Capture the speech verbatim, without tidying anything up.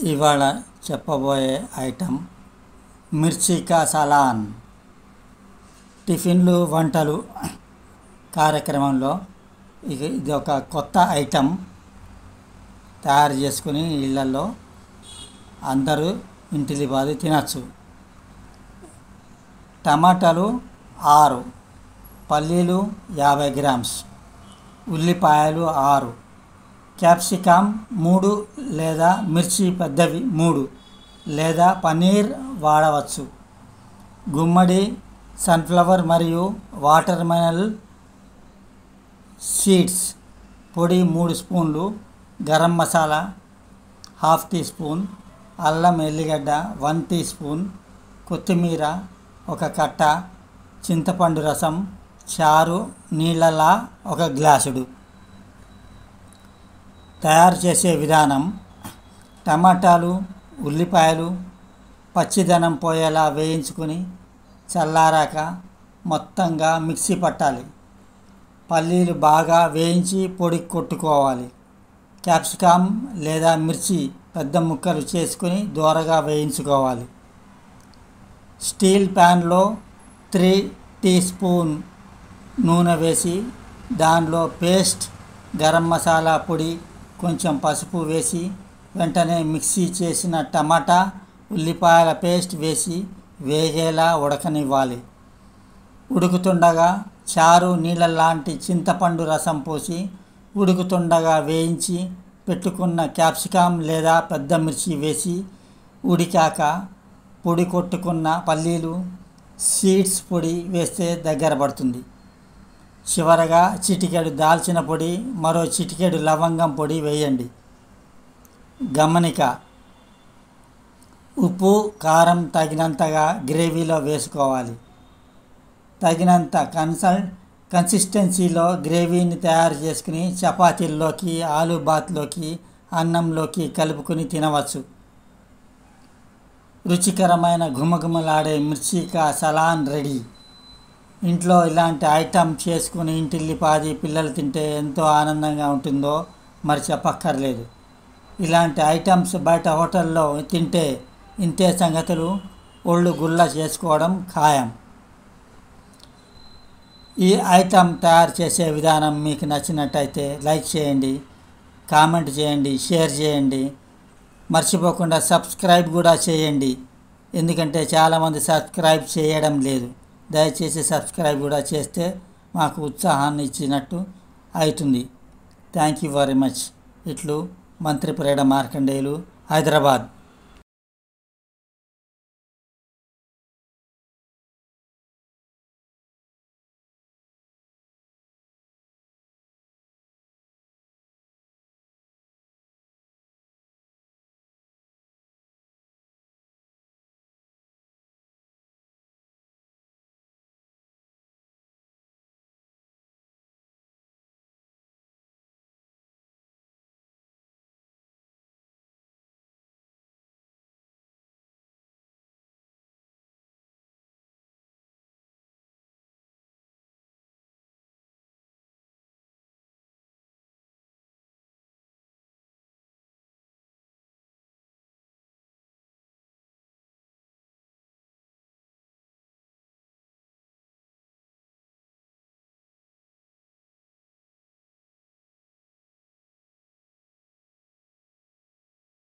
ఇవాళ చెప్పబోయే ఐటెం మిర్చి కా సలాన్. టిఫిన్లు వంటలు కార్యక్రమంలో ఇది ఇది ఒక కొత్త ఐటెం తయారు చేసుకుని ఇళ్ళల్లో అందరూ ఇంటిలిపాది తినచ్చు. టమాటాలు ఆరు, పల్లీలు యాభై గ్రామ్స్, ఉల్లిపాయలు ఆరు, క్యాప్సికమ్ మూడు లేదా మిర్చి పెద్దవి మూడు లేదా పన్నీర్ వాడవచ్చు. గుమ్మడి, సన్ఫ్లవర్ మరియు వాటర్ మెలన్ సీడ్స్ పొడి మూడు స్పూన్లు, garam masala half teaspoon, అల్లం ఎల్లిగడ్డ వన్ టీ స్పూన్, కొత్తిమీర ఒక కట్ట, చింతపండు రసం, చారు నీళ్ళలా ఒక గ్లాసుడు. తయారు చేసే విధానం: టమాటాలు, ఉల్లిపాయలు పచ్చిదనం పోయేలా వేయించుకొని చల్లారాక మొత్తంగా మిక్సీ పట్టాలి. పల్లీలు బాగా వేయించి పొడి కొట్టుకోవాలి. క్యాప్సికమ్ లేదా మిర్చి పెద్ద ముక్కలు చేసుకుని దోరగా వేయించుకోవాలి. స్టీల్ ప్యాన్లో త్రీ టీ స్పూన్ నూనె వేసి దానిలో పేస్ట్, గరం మసాలా పొడి, కొంచెం పసుపు వేసి వెంటనే మిక్సీ చేసిన టమాటా, ఉల్లిపాయల పేస్ట్ వేసి వేగేలా ఉడకనివ్వాలి. ఉడుకుతుండగా చారు నీళ్ళ లాంటి చింతపండు రసం పోసి ఉడుకుతుండగా వేయించి పెట్టుకున్న క్యాప్సికమ్ లేదా పెద్ద మిర్చి వేసి ఉడికాక పొడి కొట్టుకున్న పల్లీలు, సీడ్స్ పొడి వేస్తే దగ్గర పడుతుంది. చివరగా చిటికెడు దాల్చిన పొడి, మరో చిటికెడు లవంగం పొడి వేయండి. గమనిక: ఉప్పు, కారం తగినంతగా గ్రేవీలో వేసుకోవాలి. తగినంత కన్సల్ కన్సిస్టెన్సీలో గ్రేవీని తయారు చేసుకుని చపాతీల్లోకి, ఆలు బాత్లోకి, అన్నంలోకి కలుపుకొని తినవచ్చు. రుచికరమైన ఘుమఘుమలాడే మిర్చి కా సలాన్ రెడీ. ఇంట్లో ఇలాంటి ఐటెం చేసుకుని ఇంటిల్లిపాది పిల్లలు తింటే ఎంతో ఆనందంగా ఉంటుందో మరి చెప్పక్కర్లేదు. ఇలాంటి ఐటమ్స్ బయట హోటల్లో తింటే ఇంతే సంగతులు ఒళ్ళు గుల్ల చేసుకోవడం ఖాయం. ఈ ఐటెం తయారు చేసే విధానం మీకు నచ్చినట్టయితే లైక్ చేయండి, కామెంట్ చేయండి, షేర్ చేయండి. మర్చిపోకుండా సబ్స్క్రైబ్ కూడా చేయండి, ఎందుకంటే చాలామంది సబ్స్క్రైబ్ చేయడం లేదు. దయచేసి సబ్స్క్రైబ్ కూడా చేస్తే మాకు ఉత్సాహాన్ని ఇచ్చినట్టు అవుతుంది. Thank you very much. ఇట్లు మంత్రి ప్రేడ మార్కండేయులు, హైదరాబాద్.